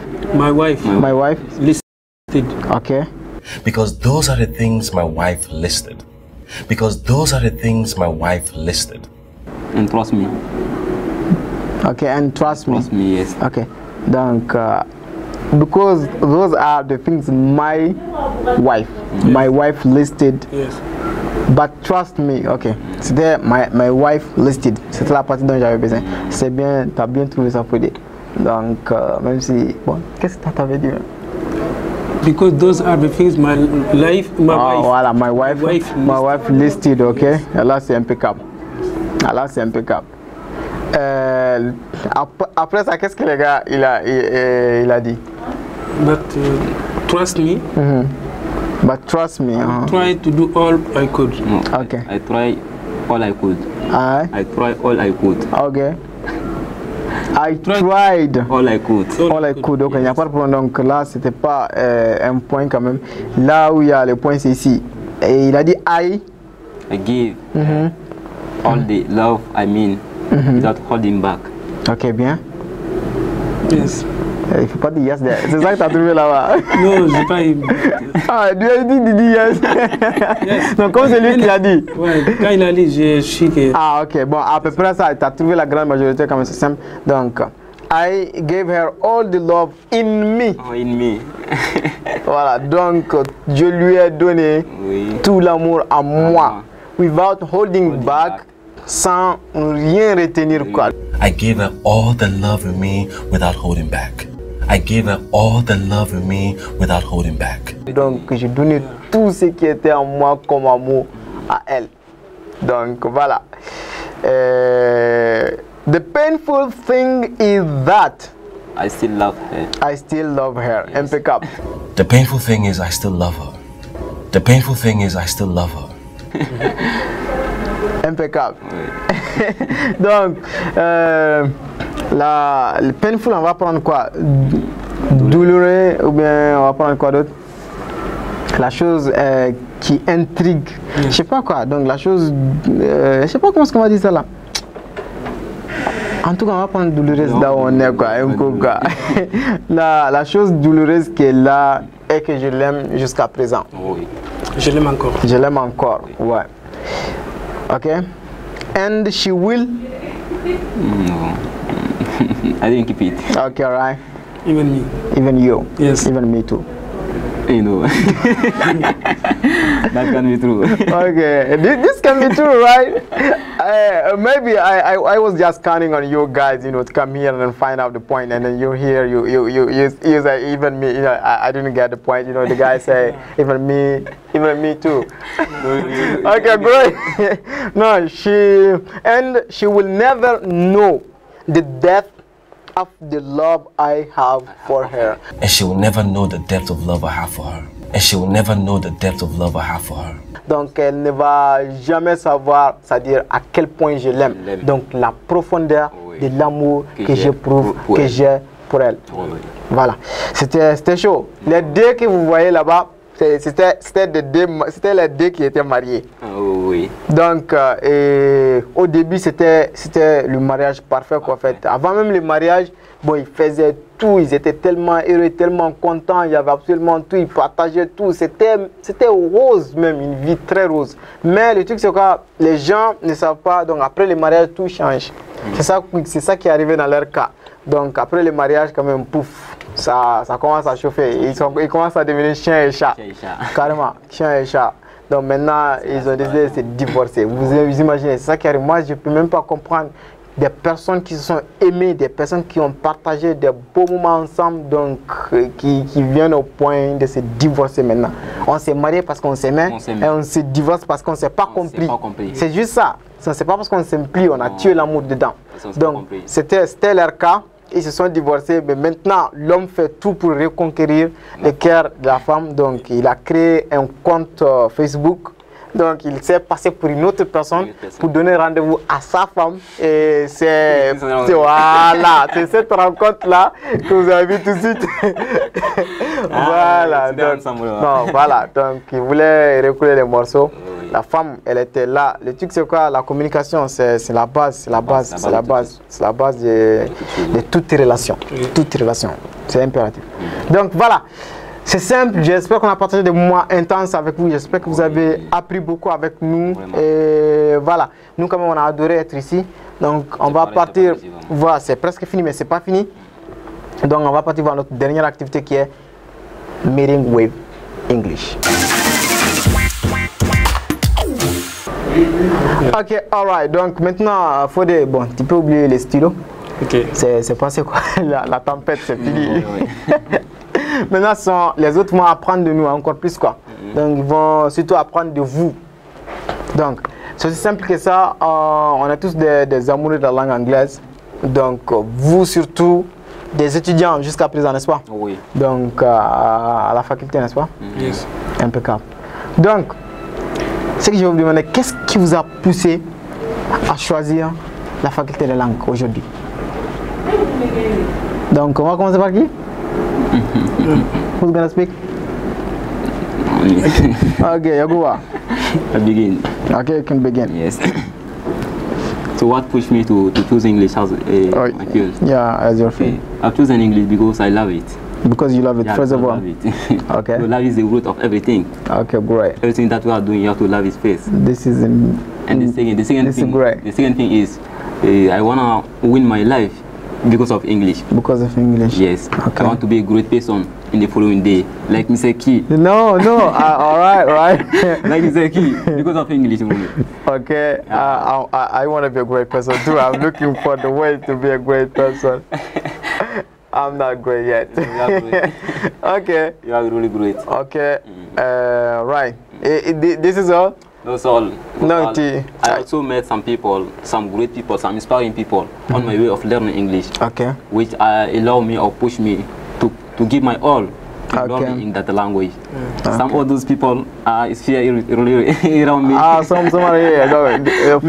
listed. Okay. Because those are the things my wife listed. Because those are the things my wife listed. And trust me. Okay, and trust me. Trust me, yes. Okay. Donc, because those are the things my wife listed. Yes. But trust me, ok. C'était my wife listed. C'était la partie dont j'avais besoin. C'est bien, tu as bien trouvé ça pour dire. Donc, même si, bon, qu'est-ce que tu avais dit? Because those are the things my wife. Voilà, my wife listed, ok. Là, c'est impeccable. Là, c'est impeccable. Après ça, qu'est-ce que le gars il a dit? But trust me. But trust me. Try to do all I could. No, okay. I try all I could. I try all I could. Okay. I tried all I could. All I could. Ok, il n'y a pas de problème. Donc là, c'était pas un point quand même. Là où il y a le point, c'est ici. Et il a dit I give all the love I mean without holding back. Ok, bien. Yes. Il ne faut pas dire yes. C'est ça que tu as trouvé là-bas. Non, je n'ai pas eu. Ah, tu as dit yes. Yes. Donc, comme c'est lui qui l'a dit. Ouais, quand il a dit, j'ai chiqué. Ah, ok. Bon, à peu près ça, tu as trouvé la grande majorité quand même, c'est simple. Donc, I gave her all the love in me. Oh, in me. Voilà, donc, je lui ai donné tout l'amour à moi. Without holding back. Sans rien retenir, quoi. I gave her all the love in me without holding back. I gave her all the love in me without holding back. Donc, j'ai donné tout ce qui était en moi comme amour à elle. Donc, voilà. The painful thing is that I still love her. I still love her. Yes. Impeccable. The painful thing is I still love her. The painful thing is I still love her. Impeccable. Donc, le painful, on va prendre quoi? Douloureux, ou bien on va prendre quoi d'autre? La chose qui intrigue. Je sais pas quoi. Donc, la chose. Je sais pas comment est-ce qu'on va dire ça là. En tout cas, on va prendre douloureuse là où on est, quoi. La chose douloureuse qui est là et que je l'aime jusqu'à présent. Oui. Je l'aime encore. Je l'aime encore, ouais. Okay, and she will. No, I didn't keep it. Okay, right. Even me. Even you. Yes. Even me too. You know. That can be true. Okay, this can be true, right? Maybe I was just counting on you guys, you know, to come here and then find out the point, and then you're here, you say even me, you know, I didn't get the point, you know. The guy say even me too. Okay, great. No, she will never know the depth of the love I have for her. And she will never know the depth of love I have for her. And she will never know the depth of love I have for her. Donc elle ne va jamais savoir, c'est-à-dire à quel point je l'aime. Donc la profondeur de l'amour que j'éprouve, que j'ai pour elle. Voilà. C'était chaud. Les deux que vous voyez là-bas, c'était les deux qui étaient mariés. Oui. Donc, au début, c'était le mariage parfait, quoi, en fait. Avant même le mariage, bon, ils faisaient tout, ils étaient tellement heureux, tellement contents, il y avait absolument tout, ils partageaient tout. C'était rose même, une vie très rose. Mais le truc, c'est que les gens ne savent pas, donc après le mariage, tout change. C'est ça qui est arrivé dans leur cas. Donc, après le mariage, quand même, pouf. Ça commence à chauffer. Ils commencent à devenir chien et chat. Carrément, chien et chat. Donc maintenant, ils ont décidé de se divorcer. Vous imaginez, c'est ça qui arrive. Moi, je ne peux même pas comprendre des personnes qui se sont aimées, des personnes qui ont partagé des beaux moments ensemble, donc qui viennent au point de se divorcer maintenant. On s'est marié parce qu'on s'aimait et on se divorce parce qu'on ne s'est pas compris. C'est juste ça. Ce n'est pas parce qu'on ne s'aime plus, on a tué l'amour dedans. Donc c'était leur cas. Ils se sont divorcés, mais maintenant l'homme fait tout pour reconquérir le cœur de la femme. Donc il a créé un compte Facebook. Donc il s'est passé pour une autre personne pour donner rendez-vous à sa femme. Et c'est voilà, c'est cette rencontre-là que vous avez vu tout de suite. Voilà. Donc il voulait recoller les morceaux. La femme, elle était là. Le truc, c'est quoi? La communication, c'est la base, c'est la base, c'est la base, c'est la base de toutes relations. Toutes relations, c'est impératif. Donc voilà. C'est simple, j'espère qu'on a partagé des moments intenses avec vous, j'espère que vous avez appris beaucoup avec nous. Et voilà, nous quand même on a adoré être ici. Donc on va partir, voilà, c'est presque fini mais c'est pas fini. Donc on va partir voir notre dernière activité qui est Meeting with English. Ok, alright, donc maintenant Fodé, bon, tu peux oublier les stylos. Ok. C'est passé quoi, la tempête c'est fini. Maintenant, les autres vont apprendre de nous encore plus quoi. Donc ils vont surtout apprendre de vous. Donc c'est aussi simple que ça. On est tous des amoureux de la langue anglaise. Donc vous surtout des étudiants jusqu'à présent, n'est-ce pas? Oui. Donc à la faculté, n'est-ce pas? Yes. Impeccable. Donc ce que je vais vous demander, qu'est-ce qui vous a poussé à choisir la faculté de langue aujourd'hui? Donc on va commencer par qui? Who's gonna speak? Okay, Yaguba. I begin. Okay, you can begin. Yes. So what pushed me to choose English as my field? Yeah, as your field. I've chosen English because I love it. Because you love it, yeah, first of all. Love it. Okay. So love is the root of everything. Okay, great. Everything that we are doing, you have to love its face. This is and the second thing is I wanna win my life because of English. Because of English. Yes. Okay. I want to be a great person in the following day, like Mr. Key. No, all right. Like Mr. Key, because of English only. Okay. I want to be a great person too. I'm looking for the way to be a great person. I'm not great yet. Okay. You are really great. Okay. Right. This is all? That's all. No, I also met some people, some great people, some inspiring people on my way of learning English. Okay. Which allow me or push me to give my all to learn in that language. Some of those people are here really around me. Some are here.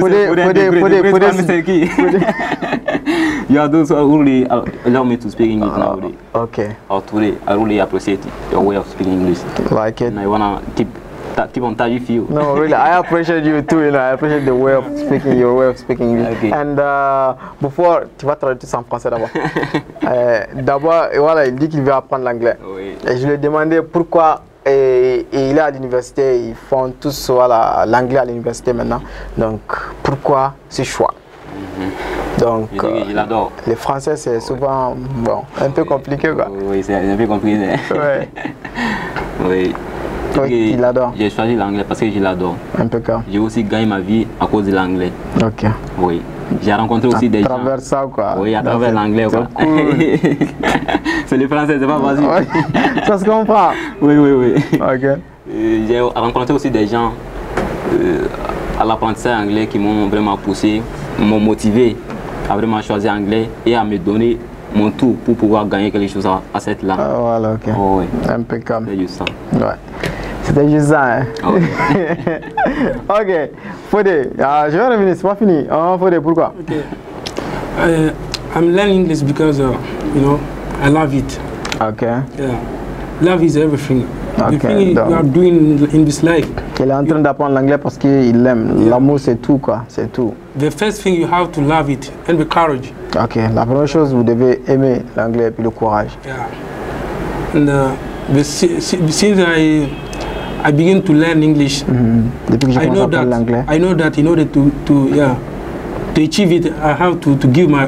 You are those who really allow me to speak English nowadays. Okay. Or today, I really appreciate your way of speaking English. Like it. And I wanna keep on touch with you. No, really, I appreciate you too. You know, I appreciate the way of speaking, your way of speaking English. Okay. And before, tu vas traduire ça en français d'abord. D'abord, voilà, il dit qu'il veut apprendre l'anglais. Oui. Et je lui ai demandé pourquoi. Et il est à l'université, ils font tous l'anglais à l'université maintenant. Donc, pourquoi ce choix? Donc, je l'adore. Le français, c'est souvent bon, un peu compliqué, quoi. Oui, c'est un peu compliqué. Ouais. Oui. Oui, il adore. J'ai choisi l'anglais parce que je l'adore. Impeccable. J'ai aussi gagné ma vie à cause de l'anglais. Ok. Oui. J'ai rencontré aussi des gens. À travers ça, quoi. Oui, à travers l'anglais, quoi. Cool. C'est le français, c'est pas facile. Ouais. Ça se comprend. Oui. Ok. J'ai rencontré aussi des gens à l'apprentissage anglais qui m'ont vraiment poussé, m'ont motivé à vraiment choisir anglais et à me donner mon tout pour pouvoir gagner quelque chose à cette langue. Voilà, ok. Oh, oui. Impeccable. C'est juste ça. Ouais. C'était juste ça, hein. Oh, oui. Ok. Fodé, je vais revenir, c'est pas fini. Fodé, pourquoi? Okay. I'm learning English because, you know, I love it. Okay. Yeah. Love is everything. Okay, the thing you are doing in this life. Il est en train d'apprendre l'anglais parce qu'il aime. Yeah. L'amour, c'est tout, quoi. C'est tout. The first thing you have to love it and be courage. Ok. La première chose, vous devez aimer l'anglais et puis le courage. Yeah. And since I begin to learn English, depuis que j'ai commencé à apprendre l'anglais, I know that in order to achieve it, I have to give my all.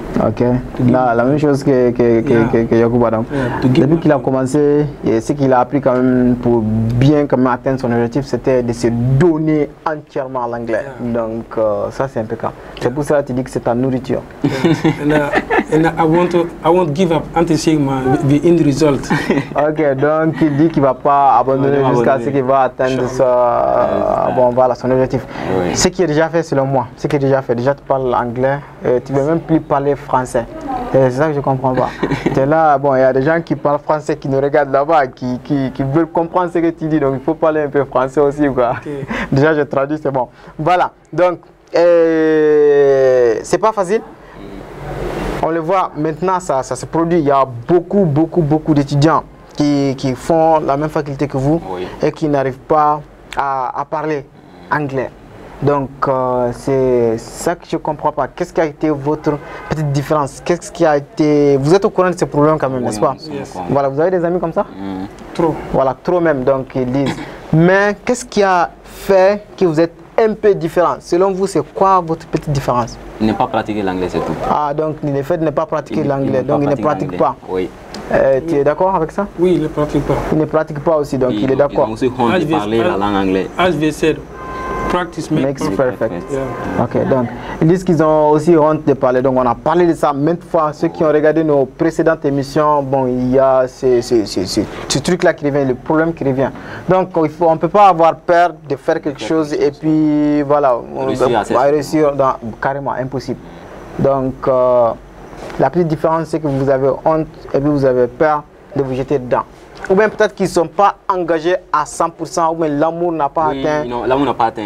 Ok. Là, la même chose que Yacouba. Donc, depuis qu'il a commencé, et ce qu'il a appris quand même pour bien quand même atteindre son objectif, c'était de se donner entièrement à l'anglais. Donc, ça c'est impeccable. C'est pour ça que tu dis que c'est ta nourriture. And I won't give up until seeing the end result. Ok, donc il dit qu'il ne va pas abandonner jusqu'à ce qu'il va atteindre bon, voilà, son objectif. Oui. Ce qui est déjà fait selon moi, ce qui est déjà fait, déjà tu parles anglais, tu ne veux même plus parler français. C'est ça que je ne comprends pas. Tu es là, bon, il y a des gens qui parlent français, qui nous regardent là-bas, qui veulent comprendre ce que tu dis, donc il faut parler un peu français aussi, quoi. Okay. Déjà je traduis, c'est bon. Voilà, donc c'est pas facile. On le voit maintenant, ça se produit. Il y a beaucoup d'étudiants qui font la même faculté que vous et qui n'arrivent pas à parler anglais. Donc, c'est ça que je ne comprends pas. Qu'est-ce qui a été votre petite différence? Qu'est-ce qui a été... Vous êtes au courant de ces problèmes quand même, n'est-ce pas? Voilà, vous avez des amis comme ça? Trop. Voilà, trop même, donc ils disent. Mais qu'est-ce qui a fait que vous êtes un peu différent? Selon vous, c'est quoi votre petite différence? Ne pas pratiquer l'anglais, c'est tout. Ah, donc le fait de ne pas pratiquer l'anglais, donc il ne pratique pas. Oui. Tu es d'accord avec ça? Oui, il ne pratique pas. Il ne pratique pas aussi, donc il est d'accord. Il a aussi honte de parler la langue anglaise. As we said, practice makes perfect. Yeah. Ok, donc ils disent qu'ils ont aussi honte de parler. Donc on a parlé de ça maintes fois. Ceux qui ont regardé nos précédentes émissions, bon, il y a ce truc-là qui revient, le problème qui revient. Donc on ne peut pas avoir peur de faire quelque chose et puis voilà, on va réussir carrément impossible. Donc la petite différence, c'est que vous avez honte et puis vous avez peur de vous jeter dedans. Ou bien peut-être qu'ils ne sont pas engagés à 100%, ou bien l'amour n'a pas atteint. Non, l'amour n'a pas atteint.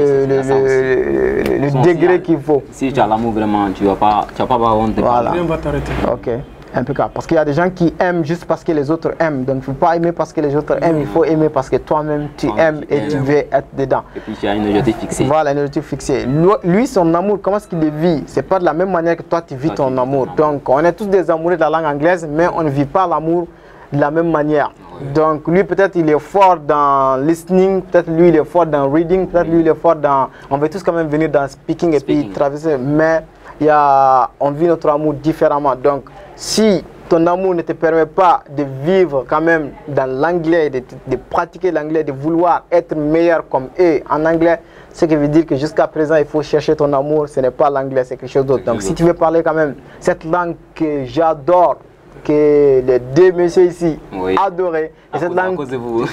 Le degré qu'il faut. Si tu as l'amour vraiment, tu ne vas pas avoir honte de parler. Rien va t'arrêter. Ok, impeccable. Parce qu'il y a des gens qui aiment juste parce que les autres aiment. Donc il ne faut pas aimer parce que les autres aiment, il faut aimer parce que toi-même tu aimes et tu veux être dedans. Et puis tu as une objectif fixé. Voilà, un objectif fixé. Lui, son amour, comment est-ce qu'il le vit? C'est pas de la même manière que toi tu vis ton amour. Donc on est tous des amoureux de la langue anglaise, mais on ne vit pas l'amour de la même manière. Donc lui peut-être il est fort dans listening, peut-être lui il est fort dans reading, peut-être lui il est fort dans... On veut tous quand même venir dans speaking et puis traverser, mais on vit notre amour différemment. Donc si ton amour ne te permet pas de vivre quand même dans l'anglais, de pratiquer l'anglais, de vouloir être meilleur comme eux en anglais, ce qui veut dire que jusqu'à présent il faut chercher ton amour, ce n'est pas l'anglais, c'est quelque chose d'autre. Donc si tu veux parler quand même cette langue que j'adore, que les deux messieurs ici adoraient. Et cette langue... à cause de vous.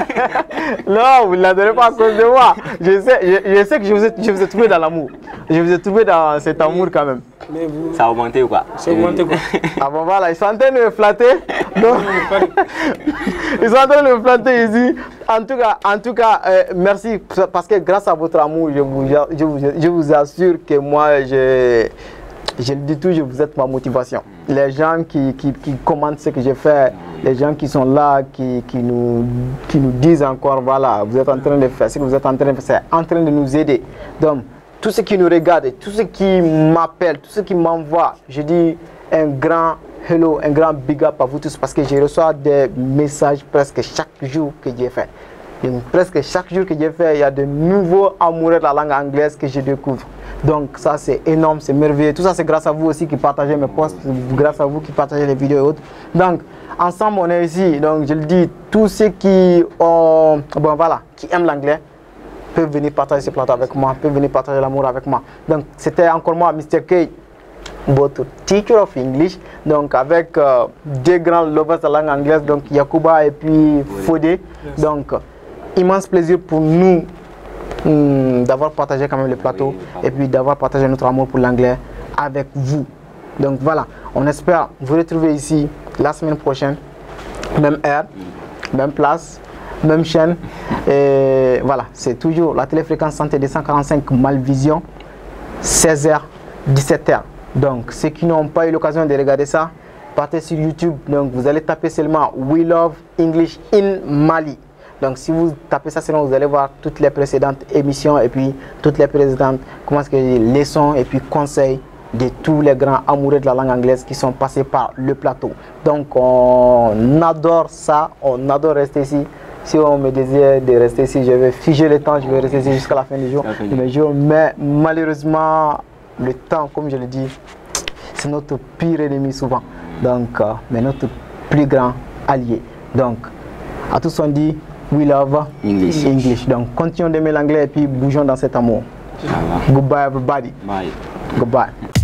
Non, vous ne l'adorez pas à cause de moi. Je sais que je vous ai trouvé dans l'amour. Je vous ai trouvé dans cet amour quand même. Mais vous... Ça a augmenté ou quoi? Ça a augmenté quoi? Ah bon voilà, ils sont en train de me flatter. Donc, ils sont en train de me flatter ici. En tout cas, merci parce que grâce à votre amour, je vous assure que moi, je le dis toujours, vous êtes ma motivation. Les gens qui commandent ce que je fais, les gens qui sont là, qui nous disent encore, voilà, vous êtes en train de faire ce que vous êtes en train de faire, c'est en train de nous aider. Donc, tous ceux qui nous regardent, tous ceux qui m'appellent, tous ceux qui m'envoient, je dis un grand hello, un grand big up à vous tous parce que je reçois des messages presque chaque jour que j'ai fait. Et presque chaque jour que j'ai fait, il y a de nouveaux amoureux de la langue anglaise que je découvre. Donc ça c'est énorme, c'est merveilleux. Tout ça c'est grâce à vous aussi qui partagez mes posts, grâce à vous qui partagez les vidéos et autres. Donc ensemble on est ici. Donc je le dis, tous ceux qui aiment l'anglais peuvent venir partager ce plateau avec moi, peuvent venir partager l'amour avec moi. Donc c'était encore moi, Mr. K, votre teacher of English. Donc avec deux grands lovers de la langue anglaise, donc Yacouba et puis Fodé. Donc immense plaisir pour nous d'avoir partagé quand même le plateau et puis d'avoir partagé notre amour pour l'anglais avec vous. Donc voilà, on espère vous retrouver ici la semaine prochaine, même heure, même place, même chaîne. Et voilà, c'est toujours la téléfréquence santé 245 Malvision, 16h, 17h. Donc ceux qui n'ont pas eu l'occasion de regarder ça, partez sur YouTube. Donc vous allez taper seulement We Love English in Mali. Donc si vous tapez ça, sinon vous allez voir toutes les précédentes émissions et puis toutes les précédentes leçons et puis conseils de tous les grands amoureux de la langue anglaise qui sont passés par le plateau. Donc on adore ça, on adore rester ici. Si on me désire de rester ici, je vais figer le temps, je vais rester ici jusqu'à la fin du jour. Mais malheureusement, le temps, comme je le dis, c'est notre pire ennemi souvent. Donc, mais notre plus grand allié. Donc, à tous on dit, we love English. Donc, continuons d'aimer l'anglais et puis bougeons dans cet amour. Goodbye everybody. Bye. Goodbye.